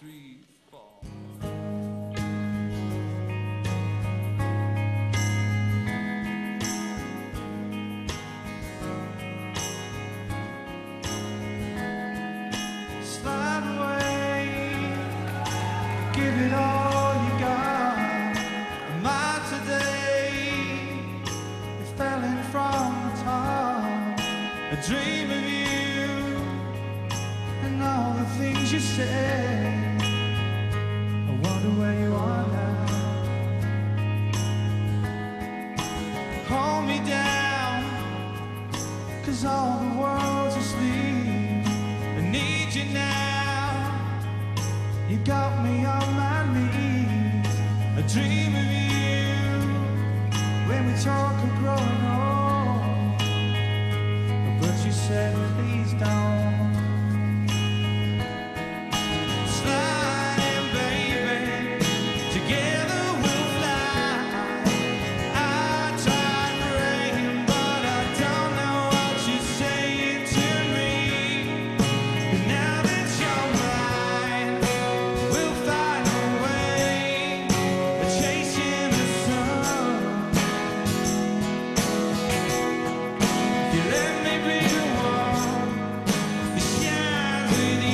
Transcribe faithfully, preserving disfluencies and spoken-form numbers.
three, four. Slide away, give it all you got. Am I today? You fell in from the top. A dream of you and all the things you said. I wonder where you are now. Hold me down, 'cause all the world's asleep. I need you now. You got me on my knees. I dream of you when we talk of growing old. But you said please don't. Sliding, baby, together we'll fly. I tried praying, but I don't know what you're saying to me. But now that you're mine, we'll find a way of chasing the sun. If you let me be the one that shines with you.